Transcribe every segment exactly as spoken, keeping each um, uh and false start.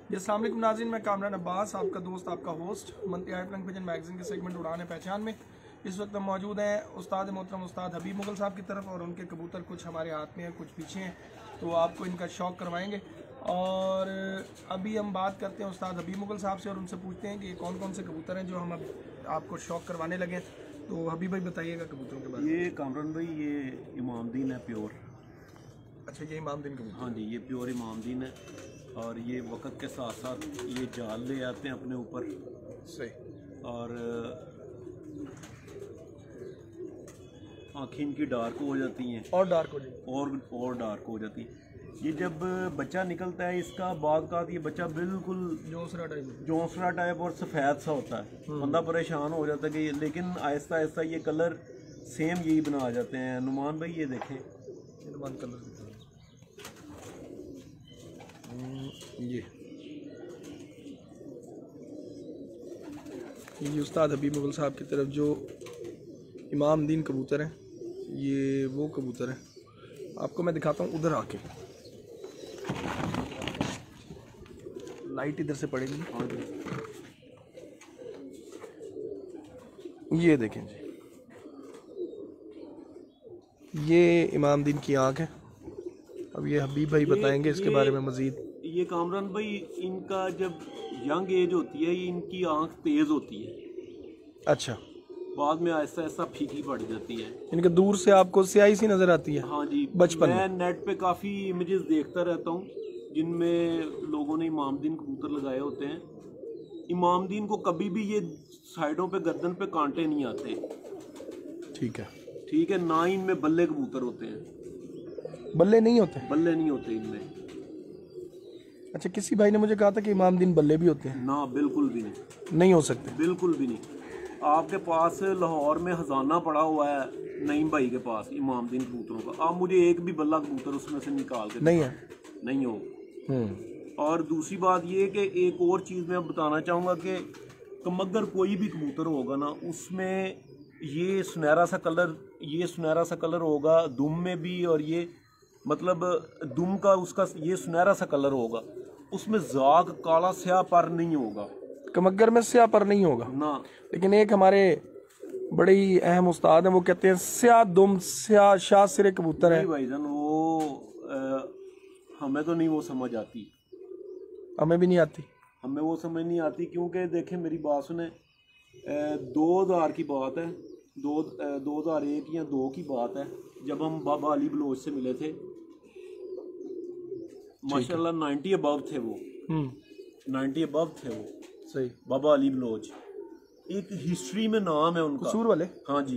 अस्सलाम वालेकुम नाज़रीन, मैं कामरान अब्बास, आपका दोस्त, आपका होस्ट मंथली आर्ट रंग पिजन मैगजीन के सेगमेंट उड़ाने पहचान में। इस वक्त हम मौजूद हैं उस्ताद मोहतरम उस्ताद हबीब मुगल साहब की तरफ, और उनके कबूतर कुछ हमारे हाथ में हैं, कुछ पीछे हैं, तो आपको इनका शौक़ करवाएंगे। और अभी हम बात करते हैं उस्ताद हबीब मुगल साहब से और उनसे पूछते हैं कि कौन कौन से कबूतर हैं जो हम अब आपको शौक़ करवाने लगे। तो हबीब भाई बताइएगा कबूतरों के बारे में। ये कामरान भाई, ये इमामदीन है प्योर। अच्छा, ये इमामदीन कबूतर? हाँ जी, ये प्योर इमामदीन है, और ये वक्त के साथ साथ ये जाल ले आते हैं अपने ऊपर। सही। और आँखें इनकी डार्क हो जाती हैं, और डार्क हो जाती और और डार्क हो जाती हैं। ये जब बच्चा निकलता है इसका, बाद का ये बच्चा बिल्कुल जोंसरा टाइप जोंसरा टाइप और सफ़ेद सा होता है। बंदा परेशान हो जाता है कि, लेकिन आहिस्ता आहिस्ता ये कलर सेम यही बना आ जाते हैं। नुमान भाई ये देखें, नुमान कलर ये ये उस्ताद हबीब मुगल साहब की तरफ जो इमामदीन कबूतर हैं, ये वो कबूतर हैं। आपको मैं दिखाता हूँ उधर आके, लाइट इधर से पड़ेगी। ये देखें जी, ये इमामदीन की आँख है। अब ये हबीब भाई बताएंगे इसके बारे में मजीद। ये कामरान भाई, इनका जब यंग एज होती है, इनकी आंख तेज होती है। अच्छा। बाद में आहिस्ता आहिस्ता फीकी पड़ जाती है। इनके दूर से आपको स्याही सी नजर आती है? हाँ जी, बचपन मैं में नेट पे काफ़ी इमेजेस देखता रहता हूँ जिनमें लोगों ने इमामदीन कबूतर लगाए होते हैं। इमामदीन को कभी भी ये साइडों पे गर्दन पे कांटे नहीं आते। ठीक है, ठीक है ना, इनमें बल्ले कबूतर होते हैं। बल्ले नहीं होते? बल्ले नहीं होते इनमें। अच्छा, किसी भाई ने मुझे कहा था कि इमामदीन बल्ले भी होते हैं। ना, बिल्कुल भी नहीं। नहीं हो सकते? बिल्कुल भी नहीं। आपके पास लाहौर में खजाना पड़ा हुआ है नईम भाई के पास इमामदीन कबूतरों का, आप मुझे एक भी बल्ला कबूतर उसमें से निकाल के नहीं है? नहीं हो। और दूसरी बात ये कि एक और चीज़ मैं बताना चाहूँगा कि कमगर कोई भी कबूतर होगा ना, उसमें ये सुनहरा सा कलर ये सुनहरा सा कलर होगा दुम में भी, और ये मतलब दुम का उसका ये सुनहरा सा कलर होगा, उसमें जाग काला स्याह पर नहीं होगा। कमगर में स्याह पर नहीं होगा ना। लेकिन एक हमारे बड़े ही अहम उस्ताद हैं, वो कहते हैं स्याह दुम स्याह शाह सिरे कबूतर है। भाईजान वो आ, हमें तो नहीं वो समझ आती। हमें भी नहीं आती। हमें वो समझ नहीं आती क्योंकि देखें, मेरी बात सुने, दो हज़ार की बात है, दो दो हज़ार एक या दो की बात है, जब हम बाबा अली बलोच से मिले थे। माशाल्लाह नाइन्टी अबव थे वो। नाइन्टी अबव थे वो। सही। बाबा अली बलोच एक हिस्ट्री में नाम है उनका, कसूर वाले। हाँ जी।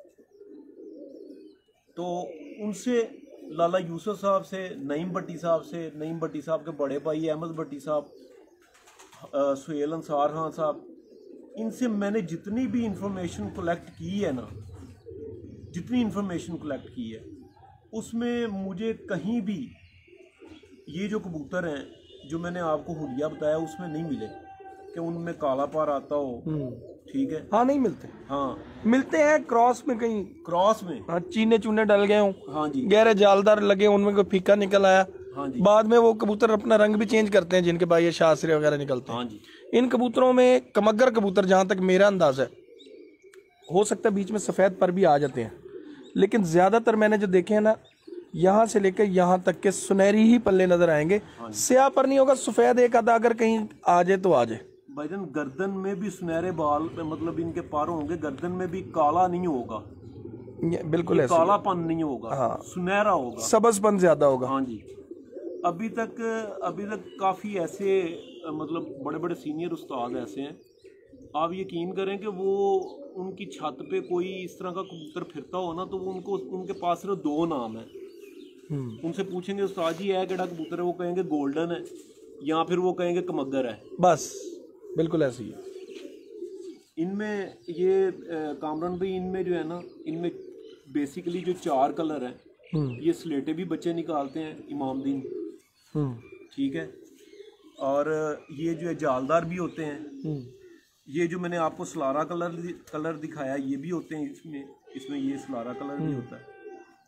तो उनसे लाला यूसुफ साहब से, नईम भट्टी साहब से, नईम भट्टी साहब के बड़े भाई अहमद भट्टी साहब, सुहेल अंसार खान साहब, इनसे मैंने जितनी भी इंफॉर्मेशन कलेक्ट की है ना, जितनी इंफॉर्मेशन कलेक्ट की है, उसमें मुझे कहीं भी ये जो कबूतर हैं जो मैंने आपको हुलिया बताया उसमें नहीं मिले कि उनमें काला पार आता हो। ठीक है। हाँ, नहीं मिलते। हाँ, मिलते हैं क्रॉस में, कहीं क्रॉस में। हाँ, चीने चूने डल गए हों। हाँ जी। गहरे जालदार लगे, उनमें कोई फीका निकल आया। हाँ जी। बाद में वो कबूतर अपना रंग भी चेंज करते हैं, जिनके बाद ये शासरे वगैरह निकलते हैं। हाँ जी। इन कबूतरों में कमगर कबूतर, जहाँ तक मेरा अंदाज है, हो सकता है बीच में सफ़ेद पर भी आ जाते हैं, लेकिन ज़्यादातर मैंने जो देखे हैं ना, यहाँ से लेकर यहाँ तक के सुनहरी ही पल्ले नजर आएंगे। स्याह पर नहीं होगा, सफ़ेद एक आधा अगर कहीं आ जाए तो आ जाए। भाईजान गर्दन में भी सुनहरे बाल, मतलब इनके पर होंगे, गर्दन में भी काला नहीं होगा। बिल्कुल ऐसा कालापन नहीं होगा। हाँ, सुनहरा होगा, सबजपन ज्यादा होगा। हाँ जी। अभी तक अभी तक काफ़ी ऐसे मतलब बड़े बड़े सीनियर उस्ताद ऐसे हैं, आप यकीन करें कि वो उनकी छत पे कोई इस तरह का कबूतर फिरता हो ना, तो वो उनको उनके पास सिर्फ दो नाम है। उनसे पूछेंगे उस्ताद जी है केड़ा कबूतर है, वो कहेंगे गोल्डन है, या फिर वो कहेंगे कमगर है। बस बिल्कुल ऐसी है। इनमें ये कामरान भाई, इनमें जो है ना, इनमें बेसिकली जो चार कलर हैं, ये स्लेटे भी बच्चे निकालते हैं इमामदीन। ठीक है। और ये जो है जालदार भी होते हैं। ये जो मैंने आपको सलारा कलर कलर दिखाया, ये भी होते हैं इसमें इसमें ये सलारा कलर भी होता है।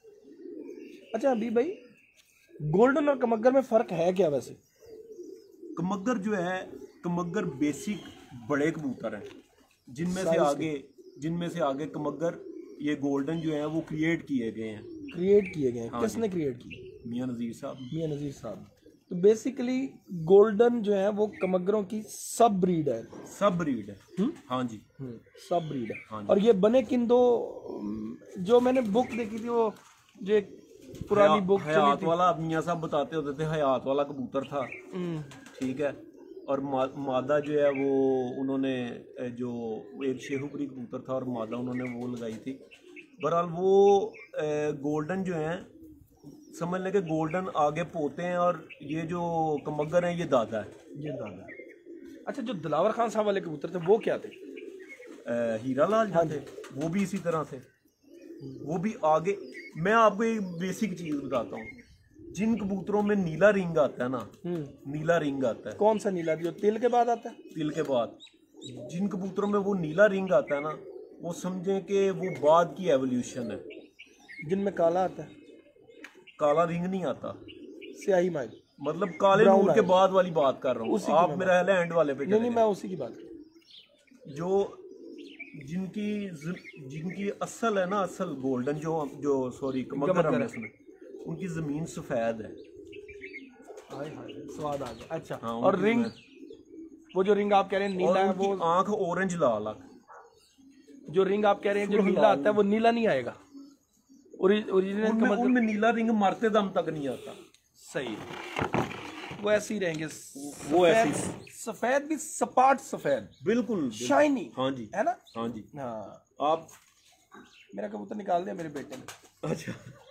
अच्छा अभी भाई, गोल्डन और कमगर में फ़र्क है क्या वैसे? कमगर जो है, कमगर बेसिक बड़े कबूतर हैं, जिनमें से आगे जिनमें से आगे कमगर ये गोल्डन जो है वो क्रिएट किए गए हैं। क्रिएट किए गए हैं? हाँ किसने क्रिएट किए? मियां नज़ीर साहब। मियां नज़ीर साहब। तो बेसिकली गोल्डन जो है वो कमगरों की सब ब्रीड है। सब ब्रीड है। हुँ? हाँ जी, सब ब्रीड है। हाँ जी। और ये बने किन दो, जो मैंने बुक देखी थी वो जो एक पुरानी बुक चली हयात थी, वाला मियां साहब बताते होते थे, हयात वाला कबूतर था, ठीक है। और मा, मादा जो है वो उन्होंने ए, जो एक शेहुपुरी कबूतर था और मादा उन्होंने वो लगाई थी। बहरहाल वो ए, गोल्डन जो है, समझ लें कि गोल्डन आगे पोते हैं और ये जो कमगर हैं ये दादा है। ये दादा। अच्छा, जो दिलावर खान साहब वाले कबूतर थे वो क्या थे? ए, हीरा लाल जो थे वो भी इसी तरह थे, वो भी आगे। मैं आपको एक बेसिक चीज़ बताता हूँ, जिन कबूतरों में नीला रिंग आता है ना, नीला रिंग आता है। कौन सा नीला? जो तिल के बाद आता है? तिल के बाद जिन कबूतरों में वो नीला रिंग आता है ना, वो समझें कि वो बाद की एवोल्यूशन है। जिनमें काला आता है? काला रिंग नहीं आता, स्याही माइल, मतलब काले नूर के बाद वाली बात कर रहा हूँ। आप मेरा है एंड वाले पे नहीं नहीं, मैं उसी की बात कर रहा हूँ। जो जिनकी जिनकी असल है ना, असल गोल्डन जो जो सॉरी कमगर है उसमें, उनकी जमीन सफेद है। हाय हाय, स्वाद आ गया। अच्छा, हाँ, और रिंग, वो जो रिंग आप कह रहे हैं नीला है, वो आंख ऑरेंज लाल है। जो रिंग आप कह रहे हैं जो नीला आता है वो नीला नहीं आएगा। ओरिजिनल उनमें, उनमें नीला रिंग मरते दम तक नहीं आता। सही, वो ऐसे ही रहेंगे, वो ऐसे सफेद भी, सपाट सफेद, बिल्कुल शाइनी। हाँ जी, है ना? हाँ जी। हाँ, आप मेरा कबूतर निकाल दिया मेरे बेटे ने। अच्छा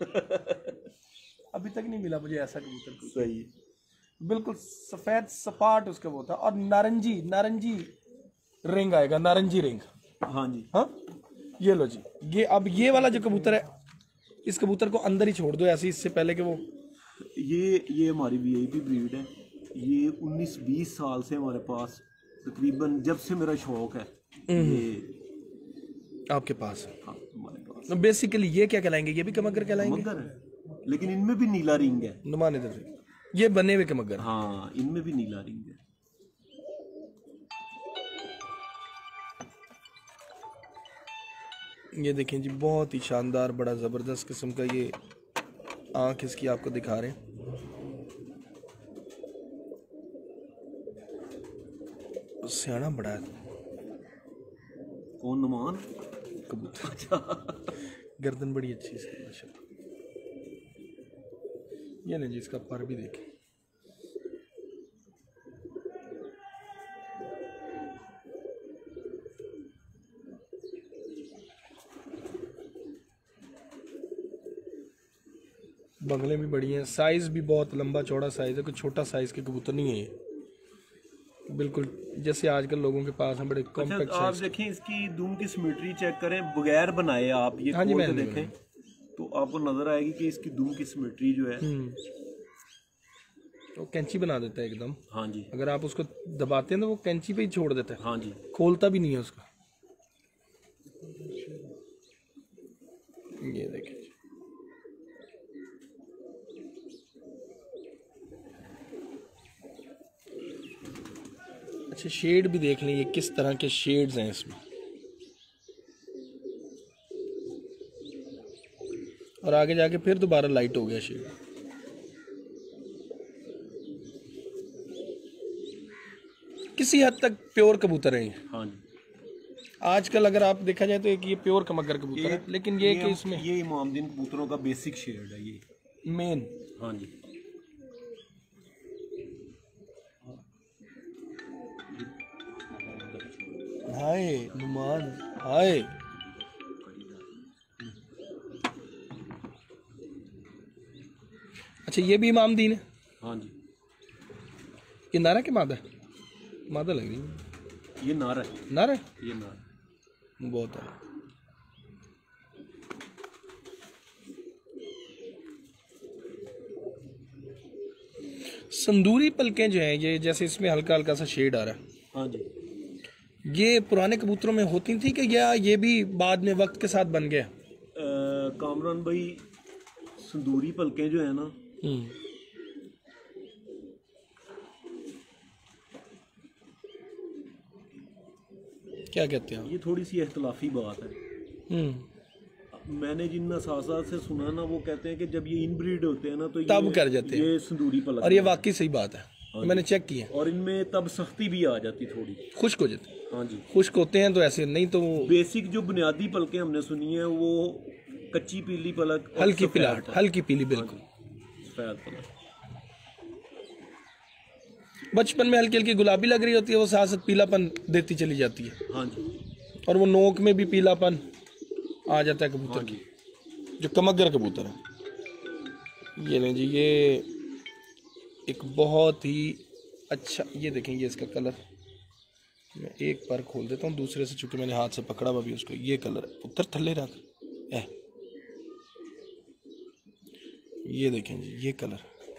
अभी तक नहीं मिला मुझे ऐसा कबूतर। सही, बिल्कुल सफेद सपाट उसका वो था, और नारंगी नारंगी रिंग आएगा, नारंगी रिंग। हाँ जी। हाँ, ये लो जी। ये अब ये वाला जो कबूतर है, इस कबूतर को अंदर ही छोड़ दो ऐसे, इससे पहले कि वो, ये ये हमारी वीआईपी ब्रीड है। ये उन्नीस बीस साल से हमारे पास, तकरीबन जब से मेरा शौक है ये आपके पास। हाँ, हमारे पास। तो बेसिकली ये क्या कहलाएंगे? ये भी कमगर कहलाएंगे? कमगर है, लेकिन इनमें भी नीला रिंग है। नुमान इधर से, ये बने हुए कमगर। हाँ, इनमें भी नीला रिंग है। ये देखें जी, बहुत ही शानदार, बड़ा ज़बरदस्त किस्म का ये आँख इसकी आपको दिखा रहे हैं। सियाना बड़ा है। कौन? नुमान कबूतर। अच्छा गर्दन बड़ी अच्छी है माशाल्लाह। ये नहीं जी, इसका पर भी देखें। बगले भी बड़ी हैं, साइज़ भी बहुत लंबा चौड़ा साइज़ है, कोई छोटा साइज़ के कबूतर नहीं है ये, बिल्कुल जैसे आजकल लोगों के पास हैं, बड़े कॉम्पैक्ट अच्छा, आप देखें इसकी दुम की सिमेट्री चेक करें, बगैर बनाए आप ये हाँ जी, खोल के देखें तो आपको नजर आएगी कि इसकी दुम की सिमेट्री जो है तो कैंची बना देता है एकदम। हाँ जी, अगर आप उसको दबाते हैं तो वो कैंची पे ही छोड़ देता है। हाँ जी, खोलता भी नहीं है उसका। ये देखिए, अच्छा शेड भी देख लें, ये किस तरह के शेड्स हैं इसमें, और आगे जाके फिर दोबारा लाइट हो गया शेड। किसी हद तक प्योर कबूतर है ये। हाँ जी। आजकल अगर आप देखा जाए तो एक ये प्योर कमगर कबूतर है, लेकिन ये, ये कि इसमें ये इमामदीन कबूतरों का बेसिक शेड है ये मेन। हाँ जी, हाय नुमान, हाय अच्छा, ये भी इमामदीन है। हाँ जी। ये नारा के मादा है? मादा लग रही है। ये नार है, नारा, ये नार बहुत है। संदूरी पलकें जो हैं, ये जैसे इसमें हल्का हल्का सा शेड आ रहा है, हाँ जी। ये पुराने कबूतरों में होती थी कि या ये भी बाद में वक्त के साथ बन गया? कामरान भाई, संदूरी पलकें जो है ना, क्या कहते हैं? ये थोड़ी सी इख्तलाफी बात है। हम्म मैंने जिन नसासात से सुना ना, वो कहते हैं कि जब ये इनब्रीड होते हैं ना तो तब ये कर जाते हैं, ये संदूरी पलक, और ये वाकई सही बात है, मैंने चेक किया। और इनमें तब सख्ती भी आ जाती थोड़ी, खुश्क हो जाते हैं। हाँ जी, खुश्क होते हैं तो ऐसे नहीं तो वो बेसिक जो बुनियादी पलकें हमने सुनी है वो कच्ची पीली पलक और हल्की सफेद पिलाहट, पलक। हल्की पीली, बिल्कुल। सफेद पलक बचपन में हल्की हल्की गुलाबी लग रही होती है, वो साथ साथ पीलापन देती चली जाती है, हाँ जी, और वो नोक में भी पीलापन आ जाता है कबूतर हाँ की, जी। जो कमगर कबूतर है। ये लें जी, ये एक बहुत ही अच्छा, ये देखें, ये इसका कलर, मैं एक बार खोल देता हूँ दूसरे से, चूंकि मैंने हाथ से पकड़ा हुआ भी उसको। ये कलर है, उत्तर थल्ले रख है, ये देखें जी, ये कलर,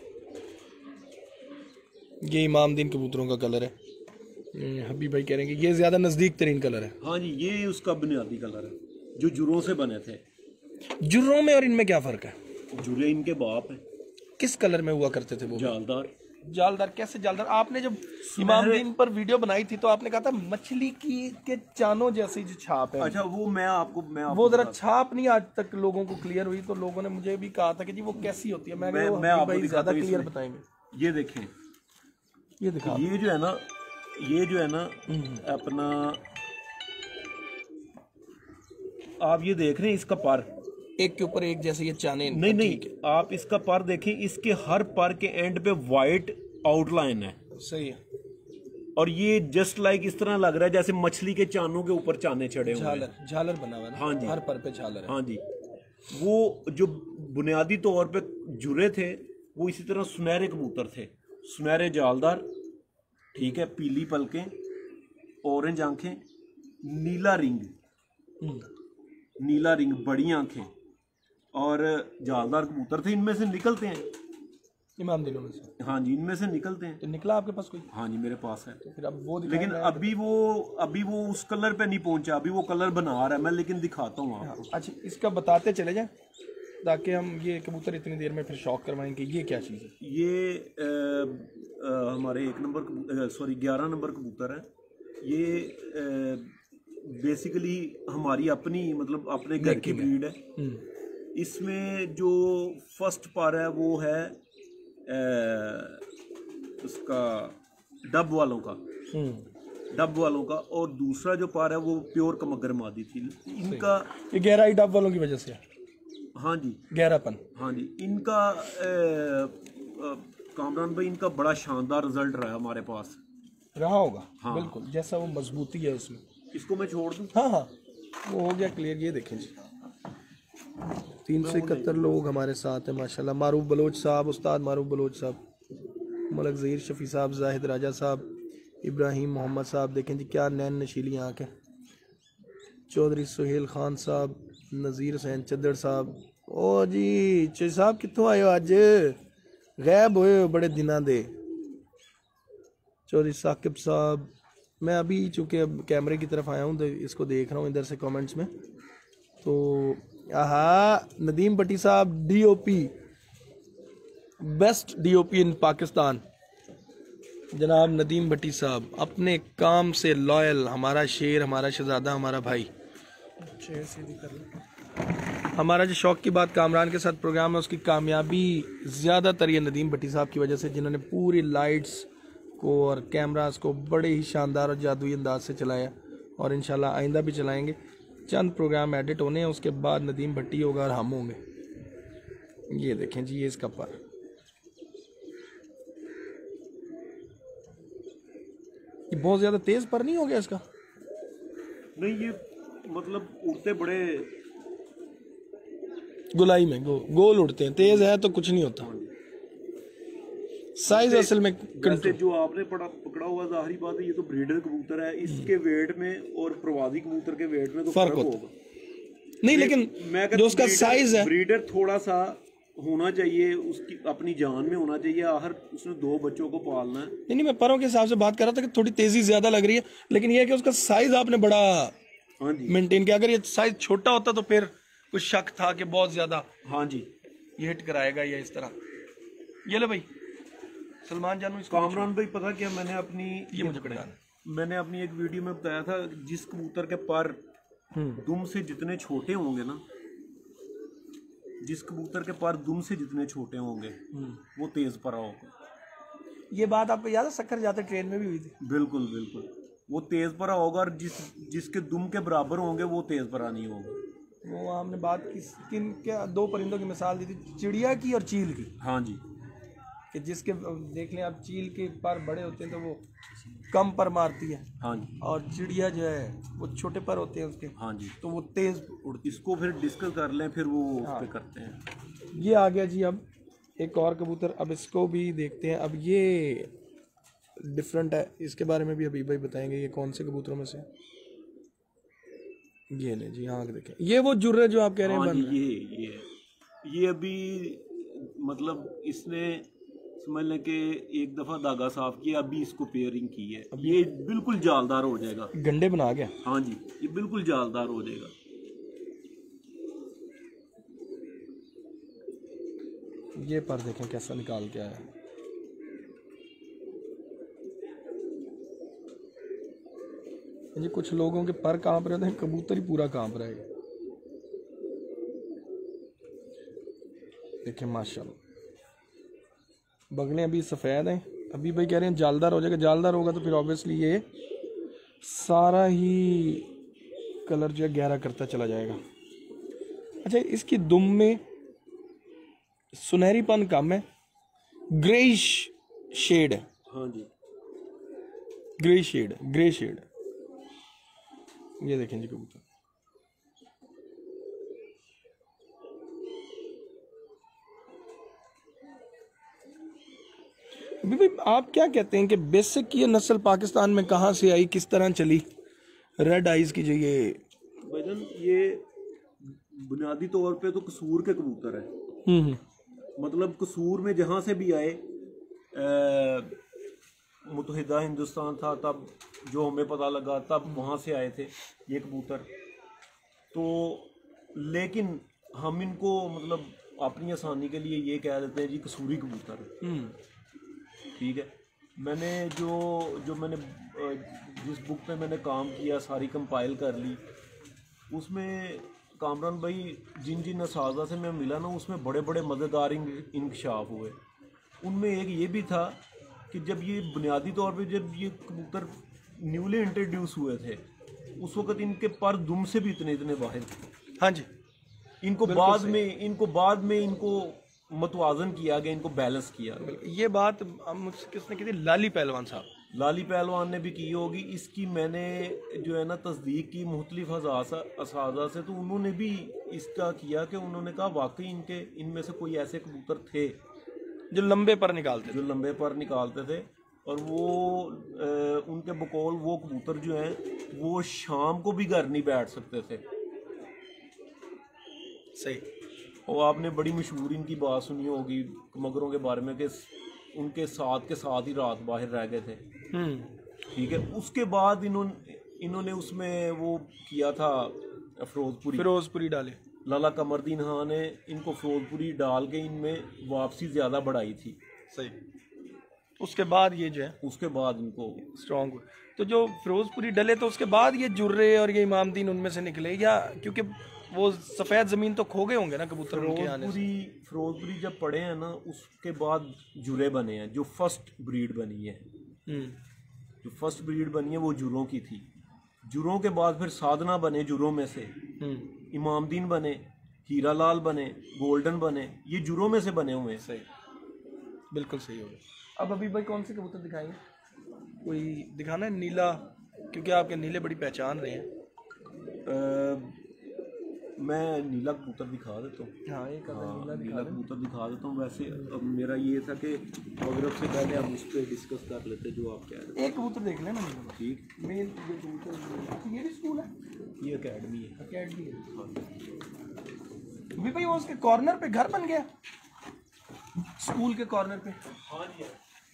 ये इमामदीन कबूतरों का कलर है। हबीब भाई कह रहे हैं कि ये ज्यादा नजदीक तरीन कलर है। हाँ जी, ये उसका बुनियादी कलर है जो जुरों से बने थे। जुर्रों में और इनमें क्या फर्क है? जुरे इनके बाप है, किस कलर में हुआ करते थे वो? जालदार। जालदार कैसे जालदार? आपने जब इमामदीन पर वीडियो बनाई थी तो आपने कहा था मछली की के चानों जैसी जो छाप है। अच्छा, वो मैं आपको मैं आपको वो जरा छाप नहीं आज तक लोगों को क्लियर हुई, तो लोगों ने मुझे भी कहा था कि जी वो कैसी होती है। मैं मैं, वो मैं आपको भाई ज्यादा दिखाता हूँ क्लियर इसमें। बताएंगे। ये देखें, ये दिखा, ये जो है ना, ये जो है ना अपना, आप ये देख रहे हैं इसका पर, एक के ऊपर एक जैसे ये चाने। नहीं नहीं, आप इसका पर देखें, इसके हर पर के एंड पे वाइट आउटलाइन है। सही है, और ये जस्ट लाइक इस तरह लग रहा है जैसे मछली के चानों के ऊपर चाने चढ़े हुए हैं। झालर झालर बना हुआ है ना? हाँ जी, हर पर पे झालर है। हाँ जी। वो जो बुनियादी तौर पे जुरे थे वो इसी तरह सुनहरे कबूतर थे, सुनहरे जालदार, ठीक है, पीली पलकें, ऑरेंज आंखें, नीला रिंग, नीला रिंग, बड़ी आंखें, और जालदार कबूतर थे। इनमें से निकलते हैं इमामदीनों में से? हाँ जी, इनमें से निकलते हैं। तो निकला आपके पास कोई? हाँ जी, मेरे पास है। तो फिर अब वो दिखाएं। लेकिन अभी वो अभी वो उस कलर पे नहीं पहुंचा, अभी वो कलर बना रहा है मैं, लेकिन दिखाता हूँ आपको। अच्छा, इसका बताते चले जाएं ताकि हम ये कबूतर इतनी देर में फिर शौक करवाएंगे। ये क्या चीज़ है? ये आ, आ, हमारे एक नंबर सॉरी ग्यारह नंबर कबूतर है। ये बेसिकली हमारी अपनी मतलब अपने घर की ब्रीड है। इसमें जो फर्स्ट पार है वो है आ, उसका डब वालों का, डब वालों का, और दूसरा जो पार है वो प्योर कमगर मादी थी। इनका ये गहराई डब वालों की वजह से है। हाँ जी, गहरापन। हाँ जी। इनका ए, आ, कामरान भाई, इनका बड़ा शानदार रिजल्ट रहा है हमारे पास। रहा होगा, हाँ। बिल्कुल, जैसा वो मजबूती है उसमें। इसको मैं छोड़ दूं? हाँ हाँ, वो हो गया क्लियर। ये देखें जी, तीन सौ इकहत्तर लोग हमारे साथ हैं माशाल्लाह। मारूफ बलोच साहब, उस्ताद मारूफ बलोच साहब, मलक ज़हीर शफी साहब, जाहिद राजा साहब, इब्राहिम मोहम्मद साहब, देखें जी क्या नैन नशीली आँख है। चौधरी सुहेल खान साहब, नज़ीर हुसैन चद्दड़ साहब। ओ जी चे साहब कितों आए हो अज, गैब होए हो बड़े दिनों दे। चौधरी साकिब साहब, मैं अभी चूँकि अब कैमरे की तरफ आया हूँ तो इसको देख रहा हूँ इधर से कमेंट्स में। तो आहा, नदीम भट्टी साहब, DOP, best DOP in Pakistan, जनाब नदीम भट्टी साहब, अपने काम से लॉयल, हमारा शेर, हमारा शहजादा, हमारा भाई। हमारा जो शौक की बात कामरान के साथ प्रोग्राम है, उसकी कामयाबी ज़्यादातर ये नदीम भट्टी साहब की वजह से, जिन्होंने पूरी लाइट्स को और कैमरास को बड़े ही शानदार और जादुई अंदाज से चलाया, और इंशाल्लाह आइंदा भी चलाएंगे। चंद प्रोग्राम एडिट होने हैं, उसके बाद नदीम भट्टी होगा और हम होंगे। ये देखें जी, ये इसका पर, ये बहुत ज़्यादा तेज़ पर नहीं हो गया इसका? नहीं, ये मतलब उड़ते बड़े गुलाई में गो, गोल उड़ते हैं, तेज है तो कुछ नहीं होता। साइज असल में जैसे जो आपने पड़ा पकड़ा हुआ, जाहिर बात है ये तो ब्रीडर कबूतर है, इसके वेट में और प्रवादी कबूतर के वेट में तो फर्क होगा। नहीं, लेकिन जो उसका साइज है, ब्रीडर थोड़ा सा होना चाहिए, उसकी अपनी जान में होना चाहिए, आखिर उसने दो बच्चों को पालना है। नहीं नहीं, मैं परों के हिसाब से बात कर रहा था कि थोड़ी तेजी ज्यादा लग रही है, लेकिन ये है कि उसका साइज आपने बड़ा हाँ जी मेंटेन किया। अगर ये साइज छोटा होता तो फिर कुछ शक था कि बहुत ज्यादा हाँ जी ये हिट कराएगा या इस तरह। ये ले भाई सलमान जानू, इसको कामरान भाई, पता क्या, मैंने अपनी ये मुझे पकड़ाना, मैंने अपनी एक वीडियो में बताया था, जिस कबूतर के पर दुम से जितने छोटे होंगे ना, जिस कबूतर के पर दुम से जितने छोटे होंगे वो तेज परा होगा। ये बात आपको याद है सक्कर जाते ट्रेन में भी हुई थी? बिल्कुल बिल्कुल, वो तेज परा होगा, और जिस जिसके दुम के बराबर होंगे वो तेज परा नहीं होगा। वो हमने बात की किन क्या दो परिंदों की मिसाल दी थी, चिड़िया की और चील की। हाँ जी, कि जिसके देख लें आप, चील के पर बड़े होते हैं तो वो कम पर मारती है, हाँ जी, और चिड़िया जो है वो छोटे पर होते हैं उसके, हाँ जी, तो वो तेज उड़ती। इसको फिर डिस्कस कर लें, फिर वो उस पे करते हैं। ये आ गया जी अब एक और कबूतर, अब इसको भी देखते हैं। अब ये डिफरेंट है, इसके बारे में भी अभी भाई बताएंगे ये कौन से कबूतरों में से। ये ले जी, आँख देखें, ये वो जुर्रे जो आप कह रहे हैं हाँ बन जी, रहे हैं। ये ये ये अभी मतलब इसने समझ लें कि एक दफ़ा धागा साफ किया, अभी इसको पेयरिंग की है, ये बिल्कुल जालदार हो जाएगा। गंडे बना गया। हाँ जी, ये बिल्कुल जालदार हो जाएगा। ये पर देखें कैसा निकाल के आया। ये कुछ लोगों के पर कांप रहे हैं, कबूतर ही पूरा कांप रहा है। देखिए माशाल्लाह, बगले अभी सफ़ेद हैं, अभी भाई कह रहे हैं जालदार हो जाएगा। जालदार होगा तो फिर ऑब्वियसली ये सारा ही कलर जो है गहरा करता चला जाएगा। अच्छा, इसकी दुम में सुनहरीपन कम है, ग्रेइश शेड है। हाँ जी, ग्रे शेड, ग्रे शेड। ये देखें जी कबूतर, अभी भाई आप क्या कहते हैं कि बेसिक ये नस्ल पाकिस्तान में कहाँ से आई, किस तरह चली? रेड आइज की जो ये भाईजान, ये बुनियादी तौर पे तो कसूर के कबूतर है। हम्म हम्म, मतलब कसूर में जहाँ से भी आए, मुतहिदा हिंदुस्तान था तब, जो हमें पता लगा तब वहाँ से आए थे ये कबूतर। तो लेकिन हम इनको मतलब अपनी आसानी के लिए ये कह देते हैं जी कसूरी कबूतर, हम्म, ठीक है। मैंने जो जो मैंने अ, जिस बुक पे मैंने काम किया सारी कंपाइल कर ली, उसमें कामरान भाई जिन जिन असाजा से मैं मिला ना, उसमें बड़े बड़े मज़ेदार इंकशाफ हुए। उनमें एक ये भी था कि जब ये बुनियादी तौर पे जब ये कबूतर न्यूली इंट्रोड्यूस हुए थे, उस वक़्त इनके पर दुम से भी इतने इतने बाहर थे। हाँ जी, इनको बाद में इनको बाद में इनको मतवाजन किया गया, इनको बैलेंस किया गया। ये बात हम मुझसे किसने की थी? लाली पहलवान साहब। लाली पहलवान ने भी की होगी। इसकी मैंने जो है ना तस्दीक की मुख्तलिफ असाजा से, तो उन्होंने भी इसका किया कि उन्होंने कहा वाकई इनके इनमें से कोई ऐसे कबूतर थे जो लंबे पर निकालते थे, जो लंबे पर निकालते थे। और वो ए, उनके बकौल वो कबूतर जो हैं वो शाम को भी घर नहीं बैठ सकते थे। सही। और आपने बड़ी मशहूर इनकी बात सुनी होगी मगरों के बारे में कि उनके साथ के साथ ही रात बाहर रह गए थे, ठीक है। उसके बाद इन्होंने इन्होंने उसमें वो किया था फिरोजपुरी फिरोजपुरी डाले। लाला कमरदीन खान ने इनको फिरोजपुरी डाल के इनमें वापसी ज़्यादा बढ़ाई थी। सही। उसके बाद ये जो है उसके बाद इनको स्ट्रॉन्ग हुए। तो जो फिरोजपुरी डले तो उसके बाद ये जुर्रे और ये इमामदीन उनमें से निकले, या क्योंकि वो सफ़ेद ज़मीन तो खो गए होंगे ना कबूतर उनके आने से? फिरोजपुरी फिरोजपुरी जब पढ़े हैं ना, उसके बाद जुरे बने हैं। जो फर्स्ट ब्रीड बनी है जो फर्स्ट ब्रीड बनी है वो जुरों की थी। जुरों के बाद फिर साधना बने जुरों में से, इमामदीन बने, हीरा लाल बने, गोल्डन बने, ये जुरों में से बने हुए हैं। सही, बिल्कुल सही हो गया। अब अभी भाई कौन से कबूतर दिखाएंगे? कोई दिखाना है नीला, क्योंकि आपके नीले बड़ी पहचान रहे हैं। आ, मैं नीला कबूतर दिखा देता हूँ। हाँ, एक हाँ, नीला नीला कबूतर दिखा देता हूँ। वैसे अब मेरा ये था कि मगरब से पहले हम उस पर डिस्कस कर लेते जो आप कह रहे थे। एक कबूतर देख लेना नीला, ठीक। मेन ये कबूतर, ये भी स्कूल है, ये अकेडमी है। अकेडमी है। अभी भाई वो उसके कॉर्नर पे घर बन गया, स्कूल के कॉर्नर पे। हाँ जी,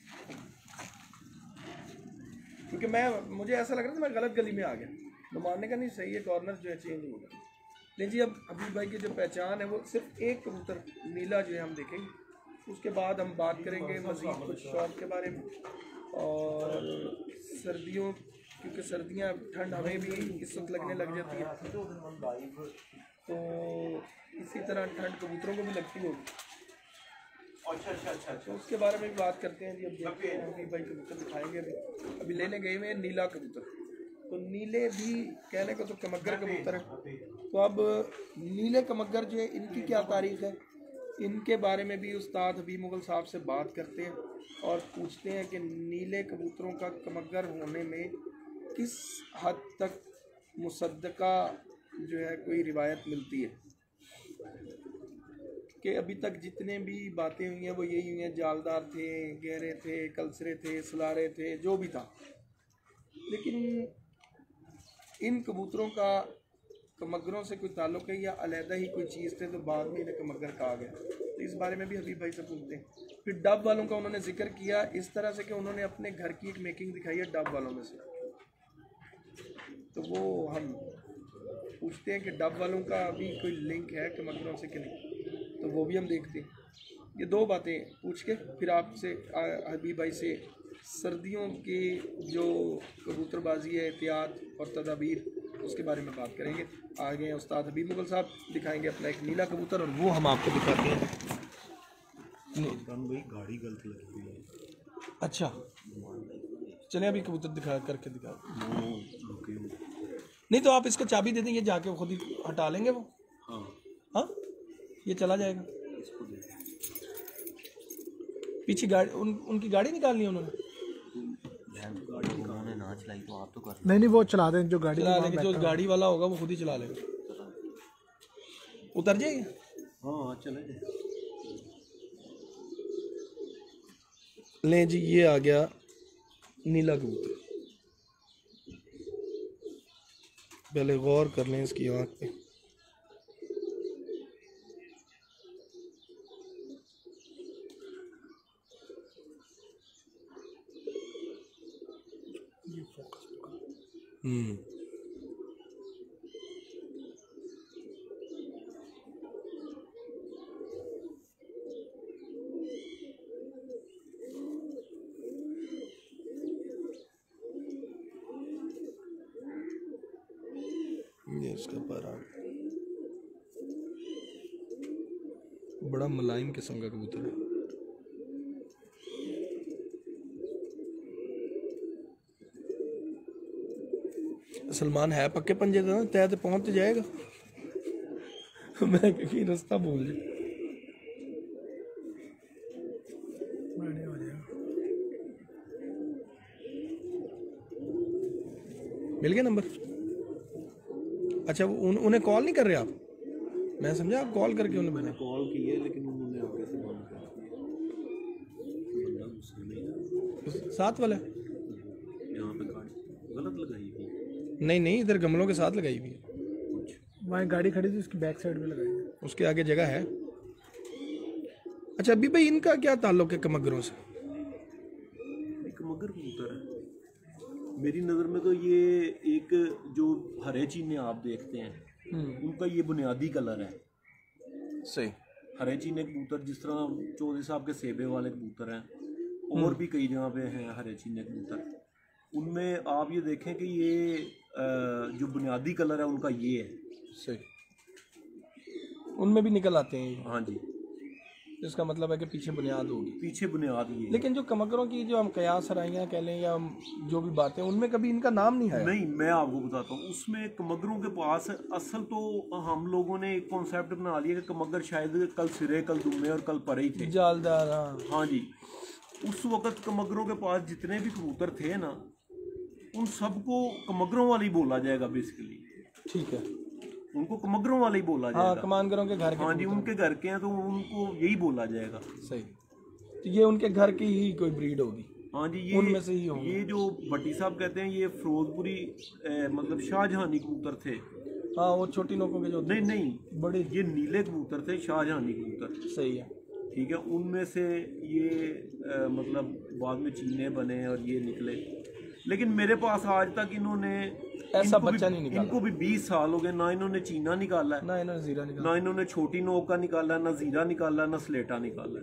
क्योंकि मैं मुझे ऐसा लग रहा था मैं गलत गली में आ गया, तो मानने का नहीं, सही है, कॉर्नर जो है चेंज हो गया। लेकिन जी अब अभी भाई की जो पहचान है वो सिर्फ एक कबूतर नीला जो है हम देखेंगे, उसके बाद हम बात करेंगे मज़ीद कुछ शौक के बारे में और सर्दियों क्योंकि सर्दियाँ ठंड हमें भी इस वक्त लगने लग जाती है, तो इसी तरह ठंड कबूतरों को भी लगती होगी। अच्छा अच्छा अच्छा तो उसके बारे में भी बात करते हैं जी। अब देखते हैं अभी भाई कबूतर दिखाएंगे। अभी अभी लेने गए हुए हैं नीला कबूतर। तो नीले भी कहने को तो कमगर कबूतर है। तो अब नीले कमगर जो है इनकी क्या तारीख है, इनके बारे में भी उस्ताद हबीब मुगल साहब से बात करते हैं और पूछते हैं कि नीले कबूतरों का कमगर होने में किस हद तक मुसद्दका जो है कोई रिवायत मिलती है। कि अभी तक जितने भी बातें हुई हैं वो यही हुई हैं, जालदार थे, गहरे थे, कलसरे थे, सलारे थे, जो भी था। लेकिन इन कबूतरों का कमगरों से कोई ताल्लुक है या अलहदा ही कोई चीज़ थे तो बाद में इन्हें कमगर कहा गया। तो इस बारे में भी हबीब भाई से पूछते हैं। फिर डब वालों का उन्होंने जिक्र किया इस तरह से कि उन्होंने अपने घर की एक मेकिंग दिखाई है डब वालों में से। तो वो हम पूछते हैं कि डब वालों का अभी कोई लिंक है कमगरों से कि नहीं, तो वो भी हम देखते हैं। ये दो बातें पूछ के फिर आपसे हबीब भाई से सर्दियों की जो कबूतरबाजी है, एहतियात और तदाबीर, उसके बारे में बात करेंगे। आगे हैं उस्ताद हबीब मुगल साहब, दिखाएंगे अपना एक नीला कबूतर और वो हम आपको दिखाते हैं। भाई गाड़ी गलत लगी हुई है। अच्छा चलिए अभी कबूतर दिखा करके दिखा। नहीं तो आप इसको चाबी दे देंगे, जाके खुद ही हटा लेंगे वो। हाँ हाँ ये चला जाएगा। पीछे गाड़ी उन, उनकी गाड़ी निकालनी है उन्होंने। गाड़ी उन्होंने ना चलाई तो आप तो कर नहीं नहीं वो चला दें, जो गाड़ी चला लेंगे, जो गाड़ी वाला होगा वो खुद ही चला लेगा। उतर जाएगी। हाँ चले जाए। लें जी ये आ गया नीला कबूतर। पहले गौर कर लें इसकी आँख पे। हम्म ये इसका परा बड़ा मुलायम किस्म का कबूतर है। सलमान है पक्के पंजे था, तय तो पहुंच तो जाएगा। मैं कहीं रास्ता भूल जाए। मिल गया नंबर। अच्छा वो उन, उन्हें कॉल नहीं कर रहे आप? मैं समझा आप कॉल करके उन्हें। मैंने कॉल की है लेकिन उन्होंने आगे से बंद कर दिया। बंदा गुस्से में था। साथ वाला यहाँ पे गाड़ी गलत लगाई हुई है। नहीं नहीं इधर गमलों के साथ लगाई हुई है। वहाँ गाड़ी खड़ी थी उसकी बैक साइड में लगाई है। उसके आगे जगह है। अच्छा अभी भाई इनका क्या ताल्लुक है कमगरों से? एक मगर कबूतर है मेरी नज़र में तो। ये एक जो हरे चीने आप देखते हैं उनका ये बुनियादी कलर है। सही। हरे चीने कबूतर जिस तरह चौधरी साहब के सेबे वाले कबूतर हैं, और भी कई जगह पे हैं हरे चीने कबूतर, उनमें आप ये देखें कि ये जो बुनियादी कलर है उनका ये है। सही। उनमें भी निकल आते हैं। हाँ जी, इसका मतलब है कि पीछे बुनियाद होगी। पीछे बुनियाद ये। लेकिन जो कमगरों की जो हम कयास सराइयाँ कह लें या जो भी बातें, उनमें कभी इनका नाम नहीं है। नहीं, मैं आपको बताता हूँ, उसमें कमगरों के पास असल तो हम लोगों ने एक कॉन्सेप्ट बना लिया कि कमगर शायद कल सिरे, कल दुम्मे और कल परे ही थे, जालदार। हाँ हाँ जी। उस वक्त कमगरों के पास जितने भी कबूतर थे ना, उन सबको कमगरों वाले ही बोला जाएगा बेसिकली। ठीक है, उनको कमगरों वाले ही बोला हाँ, जाएगा। कमानगरों के घर के। हाँ जी, उनके घर के हैं तो उनको यही बोला जाएगा। सही। तो ये उनके घर की ही कोई ब्रीड होगी। हाँ जी, ये उनमें से ही होंगे। ये जो भट्टी साहब कहते हैं ये फिरोजपुरी ए, मतलब शाहजहानी कबूतर थे। हाँ वो छोटी नोकों के जो नहीं नहीं, बड़े। ये नीले कबूतर थे, शाहजहानी कबूतर। सही है। ठीक है, उनमें से ये आ, मतलब बाद में चीने बने और ये निकले। लेकिन मेरे पास आज तक इन्होंने ऐसा इनको बच्चा भी, नहीं निकाला। इनको भी बीस साल हो गए, ना इन्होंने चीना निकाला है, ना इन्होंने जीरा निकाला, ना इन्होंने छोटी नोक का निकाला है, ना जीरा निकाला है, ना स्लेटा निकाला है।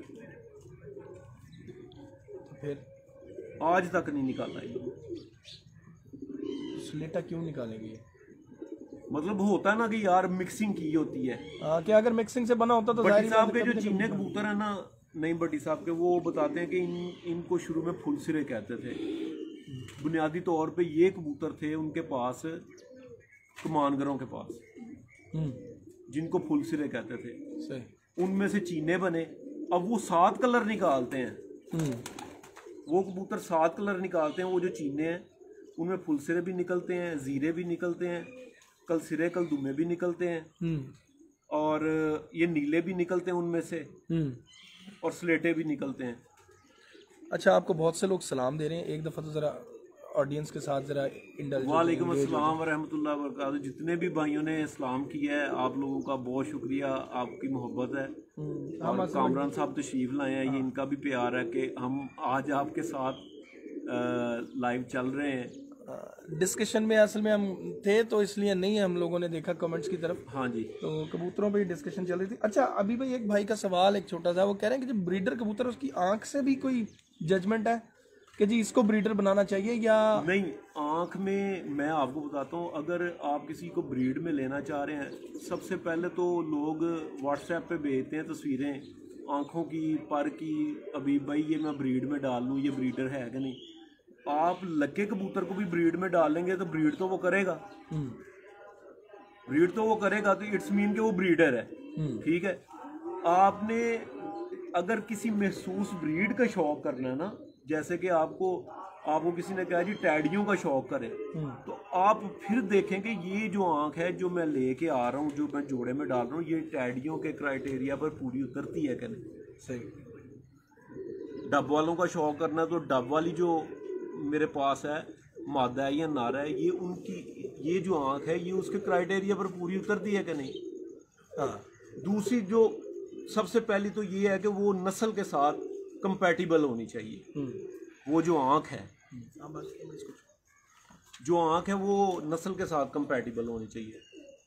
फिर आज तक नहीं निकाला इन्होंने। स्लेटा क्यों निकालेंगे ये? मतलब होता है ना कि यार मिक्सिंग की होती है। हाँ, कि अगर मिक्सिंग से बना होता तो भट्टी जाहिर साहब के जो चीने कबूतर है ना, नईम भट्टी साहब के, वो बताते हैं कि इन इनको शुरू में फुल सिरे कहते थे। बुनियादी तौर पे ये कबूतर थे उनके पास, कमानगरों के पास, जिनको फुल सिरे कहते थे। सही। उनमें से चीने बने। अब वो सात कलर निकालते हैं, वो कबूतर सात कलर निकालते हैं। वो जो चीने हैं उनमें फुल सिरे भी निकलते हैं, जीरे भी निकलते हैं, कल सिरे कल दुमे भी निकलते हैं, और ये नीले भी निकलते हैं उनमें से, और स्लेटे भी निकलते हैं। अच्छा, आपको बहुत से लोग सलाम दे रहे हैं, एक दफ़ा तो ज़रा ऑडियंस के साथ ज़रा इंडल्ज। वालेकुम अस्सलाम वरहमतुल्लाह वबरकातुहू। जितने भी भाइयों ने सलाम किया है, आप लोगों का बहुत शुक्रिया, आपकी मोहब्बत है। और कामरान साहब तशरीफ लाए हैं, ये इनका भी प्यार है कि हम आज आपके साथ लाइव चल रहे हैं। डिस्कशन में असल में हम थे तो इसलिए नहीं हम लोगों ने देखा कमेंट्स की तरफ। हाँ जी, तो कबूतरों पे डिस्कशन चल रही थी। अच्छा, अभी भाई एक भाई का सवाल एक छोटा सा, वो कह रहे हैं कि जो ब्रीडर कबूतर है उसकी आंख से भी कोई जजमेंट है कि जी इसको ब्रीडर बनाना चाहिए या नहीं? आंख में मैं आपको बताता हूँ, अगर आप किसी को ब्रीड में लेना चाह रहे हैं, सबसे पहले तो लोग व्हाट्सएप पे भेजते हैं तस्वीरें आंखों की, पर की, अभी भाई ये मैं ब्रीड में डाल लूँ, ये ब्रीडर है कि नहीं। आप लक्के कबूतर को भी ब्रीड में डालेंगे तो ब्रीड तो वो करेगा, ब्रीड तो वो करेगा, तो इट्स मीन कि वो ब्रीडर है। ठीक है, आपने अगर किसी महसूस ब्रीड का शौक करना है ना, जैसे कि आपको आपको किसी ने कहा जी टैडियों का शौक करें, तो आप फिर देखें कि ये जो आंख है जो मैं लेके आ रहा हूँ, जो मैं जोड़े में डाल रहा हूँ, ये टैडियों के क्राइटेरिया पर पूरी उतरती है कि नहीं। सही। डब वालों का शौक करना है तो डब वाली जो मेरे पास है, मादा है या नारा है, ये उनकी ये जो आंख है ये उसके क्राइटेरिया पर पूरी उतरती है कि नहीं। हाँ, दूसरी जो सबसे पहली तो ये है कि वो नस्ल के साथ कंपैटिबल होनी चाहिए। वो जो आंख है जो आंख है वो नस्ल के साथ कंपैटिबल होनी चाहिए।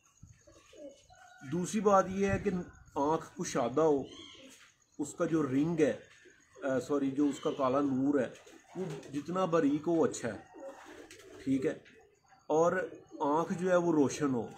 दूसरी बात ये है कि आंख कुशादा हो, उसका जो रिंग है, सॉरी जो उसका काला नूर है वो जितना बारीक हो वो अच्छा है। ठीक है, और आंख जो है वो रोशन हो।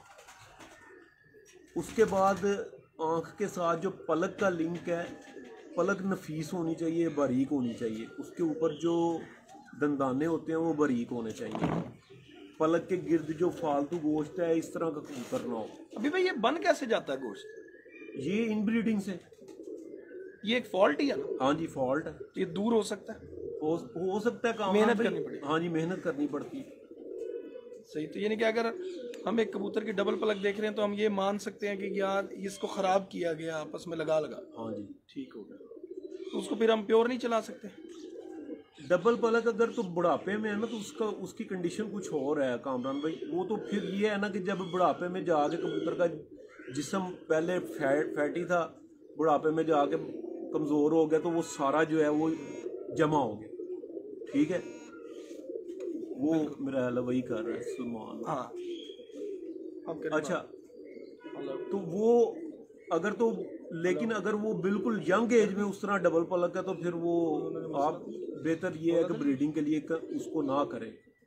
उसके बाद आंख के साथ जो पलक का लिंक है, पलक नफीस होनी चाहिए, बारीक होनी चाहिए। उसके ऊपर जो दंदाने होते हैं वो बारीक होने चाहिए। पलक के गिर्द जो फालतू गोश्त है इस तरह का कबूतर ना हो। अभी भाई ये बन कैसे जाता है गोश्त? ये इनब्रीडिंग से, ये एक फॉल्ट ही है ना? हाँ जी, फॉल्ट है। ये दूर हो सकता है, हो, हो सकता है, काम मेहनत करनी पड़ेगी। हाँ जी, मेहनत करनी पड़ती है। सही। तो ये नहीं कि अगर हम एक कबूतर की डबल पलक देख रहे हैं तो हम ये मान सकते हैं कि यार इसको खराब किया गया आपस में लगा लगा। हाँ जी, ठीक हो गया, तो उसको फिर हम प्योर नहीं चला सकते। डबल पलक अगर तो बुढ़ापे में है ना, तो उसका उसकी कंडीशन कुछ और है कामरान भाई। वो तो फिर ये है ना कि जब बुढ़ापे में जाके कबूतर का जिस्म पहले फैट फैटी था, बुढ़ापे में जाके कमज़ोर हो गया, तो वो सारा जो है वो जमा हो गया। ठीक है, वो मेरा वही कर रहा है सुमान। हाँ, अच्छा, तो वो अगर तो लेकिन अगर वो बिल्कुल यंग एज में उस तरह डबल पलक है तो फिर वो आप बेहतर ये है कि ब्रीडिंग के लिए कर, उसको ना करें।